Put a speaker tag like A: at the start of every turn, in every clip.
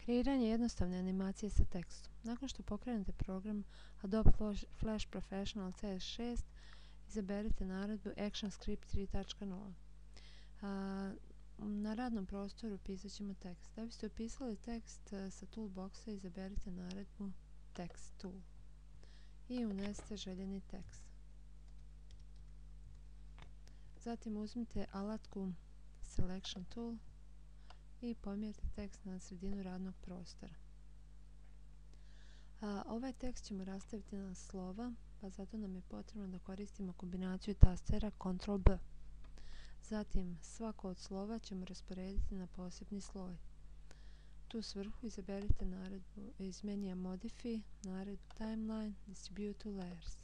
A: Kreiranje jednostavne animacije sa tekstom. Nakon što pokrenete program Adobe Flash Professional CS6, izaberite naredbu ActionScript 3.0. Na radnom prostoru pisat ćemo tekst. Da biste upisali tekst sa toolboxa, izaberite naredbu Text Tool i unesite željeni tekst. Zatim uzmite alatku Selection Tool i pomjerite tekst na sredinu radnog prostora. Ovaj tekst ćemo rastaviti na slova, pa zato nam je potrebno da koristimo kombinaciju tastera Ctrl+B. Zatim svako od slova ćemo rasporediti na posebni sloj. Tu svrhu izaberite naredbu iz menija Modify, naredbu Timeline, Distribute to Layers.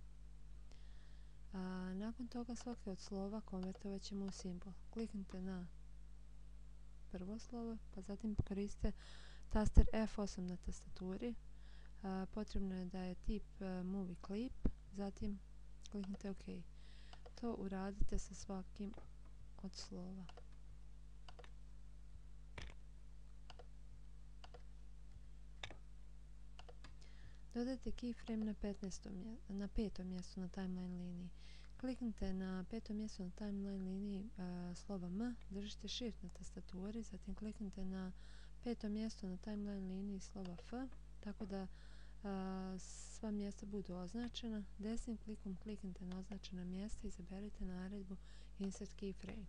A: Nakon toga svaki od slova konvertovat ćemo u simbol. Kliknite na prvo slovo, pa zatim koristite taster F8 na tastaturi. Potrebno je da je tip Movie Clip, zatim kliknite OK. To uradite sa svakim od slova. Dodajte keyframe na petom mjestu na timeline liniji. Kliknite na petom mjestu na timeline liniji slova M, držite Shift na tastaturi, zatim kliknite na petom mjestu na timeline liniji slova F, tako da sva mjesta budu označena. Desnim klikom kliknite na označena mjesta i izaberite naredbu Insert Keyframe.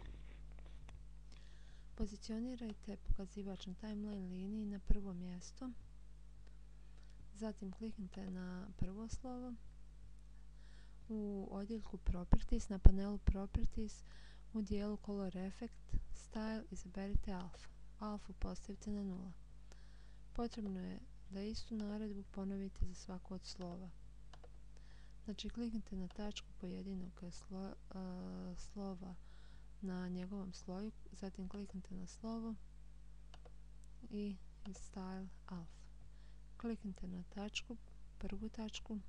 A: Pozicionirajte pokazivač na timeline liniji na prvo mjesto. Zatim kliknite na prvo slovo. U odjeljku Properties, na panelu Properties, u dijelu Color Effect, Style, izaberite Alpha. Alpha postavite na 0. Potrebno je da istu naredbu ponovite za svako od slova. Znači kliknite na tačku pojedinog slova na njegovom sloju, zatim kliknite na slovo i Style Alpha. Kliknite na tačku, prvu tačku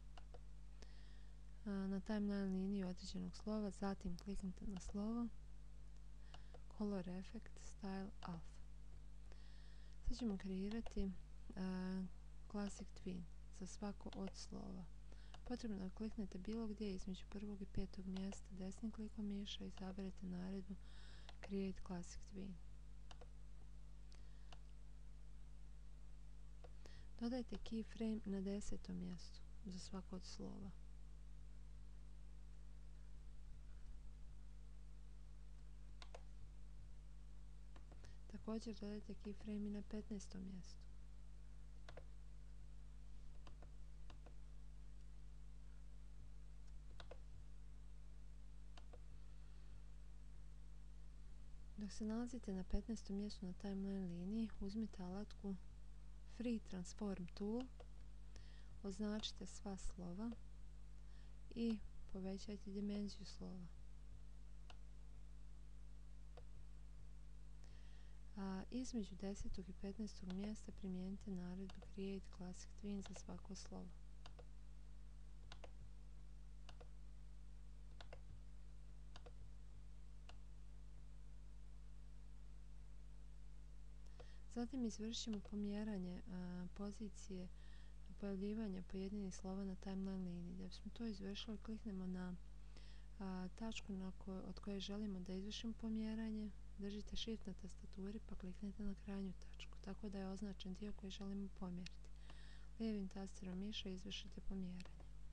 A: na timeline liniji određenog slova, zatim kliknite na slovo, Color Effect, Style Alpha. Sad ćemo kreirati Classic Tween za svako od slova. Potrebno je da kliknete bilo gdje između prvog i petog mjesta desnim klikom miša i izaberete naredbu Create Classic Tween. Dodajte keyframe na 10. mjestu za svako od slova. Također dodajte keyframe i na 15. mjestu. Dok se nalazite na 15. mjestu na timeline liniji, uzmite alatku Free Transform Tool, označite sva slova i povećajte dimenziju slova. Između 10. i 15. mjesta primijenite naredbu Create Classic Tween za svako slovo. Zatim izvršimo pomjeranje pozicije pojavljivanja pojedinih slova na timeline liniji. Da bismo to izvršili, kliknemo na tačku od koje želimo da izvršimo pomjeranje, držite Shift na tastaturi pa kliknite na krajnju tačku, tako da je označen dio koji želimo pomjeriti. Lijevim tasterom miša izvršite pomjeranje.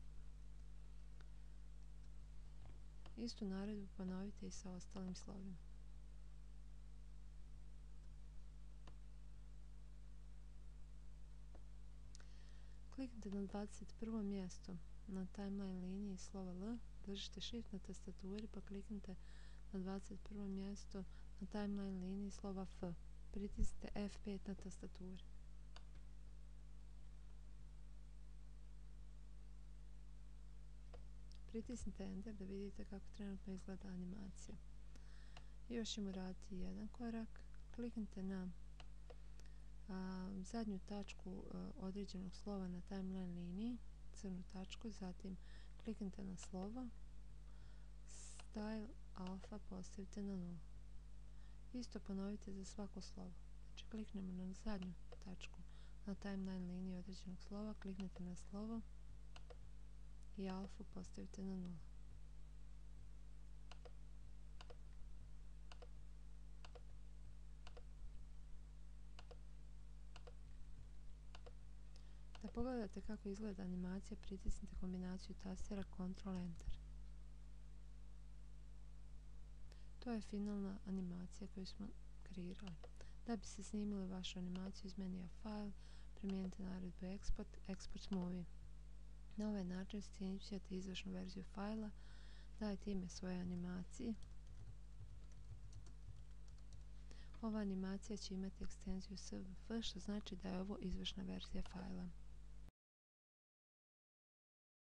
A: Istu naredbu ponovite i sa ostalim slovima. Kliknite na 21. mjesto na timeline liniji slova L, držite Shift na tastaturi pa kliknite na 21. mjesto na timeline liniji slova F. Pritisnite F5 na tastaturi. Pritisnite Enter da vidite kako trenutno izgleda animacija. Još ćemo raditi jedan korak. Kliknite na zadnju tačku određenog slova na timeline liniji, crnu tačku, zatim kliknite na slovo, Style Alpha postavite na 0. Isto ponovite za svako slovo. Znači kliknemo na zadnju tačku na timeline liniji određenog slova, kliknete na slovo i alfu postavite na 0. Da pogledate kako izgleda animacija, pritisnite kombinaciju tastera Ctrl Enter. To je finalna animacija koju smo kreirali. Da bi se snimili vašu animaciju iz menija File, primijenite naredbu Export Movie. Na ovaj način snimit ćete izvršnu verziju fajla, dajte ime svoje animaciji. Ova animacija će imati ekstenziju svf, što znači da je ovo izvršna verzija fajla.